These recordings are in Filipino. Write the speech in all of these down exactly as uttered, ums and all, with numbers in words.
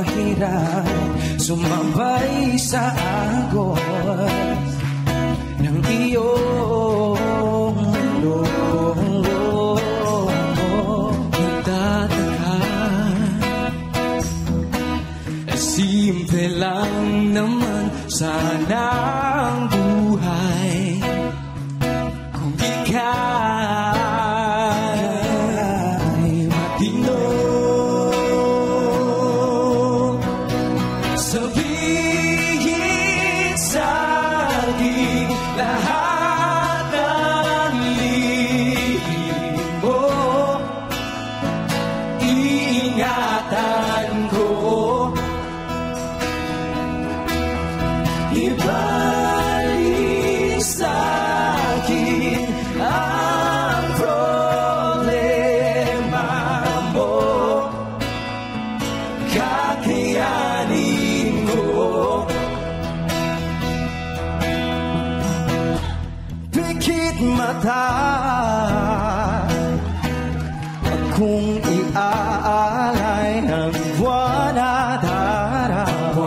mahirap sumabay sa agos ng iyong loob. Nagtataka, simple lang naman sana ang buhay kung ika'y matino. Sabihin sa'kin lahat ng lihim mo, iingatan ko. Ibalik sa'kin ang problema mo, kakayanin ko. Pikit mata kung iaalay ang buwan at araw,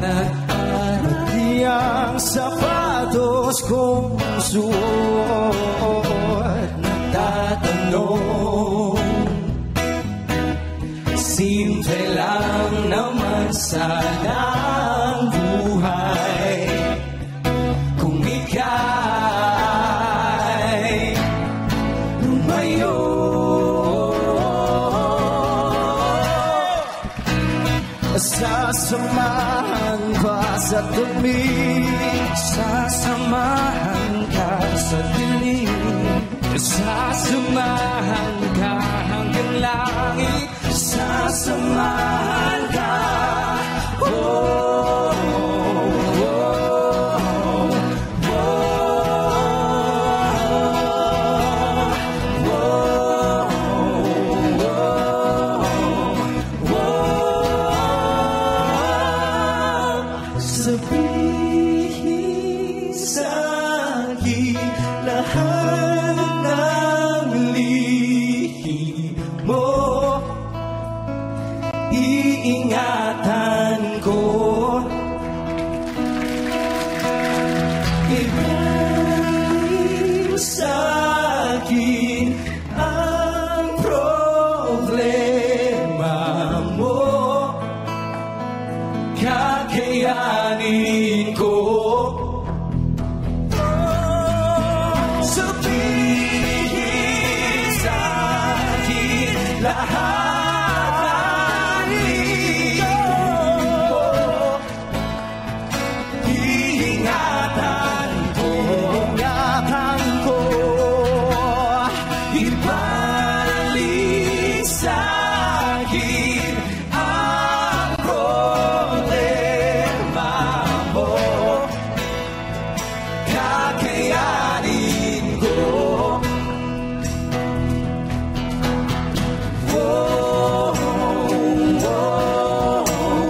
ang sapatos kong suot. Nagtatanong, simple lang naman sana ang buhay kung ika'y lumayo. Sasamahan ka sa dumi, sasamahan ka sa dilim, sasamahan ka hanggang langit, sasamahan ka. Oh, oh, oh, oh, sabihin sa'kin lahat ng lihim mo, iingatan ko. Ibalik sa'kin ang problema mo, kakayanin ko. Sabihin sa'kin lahat ng lihim mo, iingatan ko. Iingatan ko. Ibalik sa'kin ang problema mo, kakayanin ko. Whoa, whoa,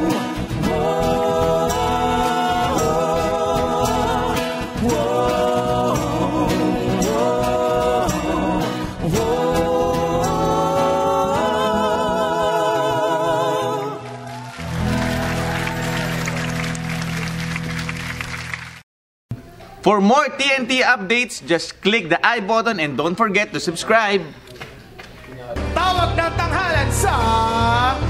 For more T N T updates, just click the I button and don't forget to subscribe. Tawag ng tanghalan sa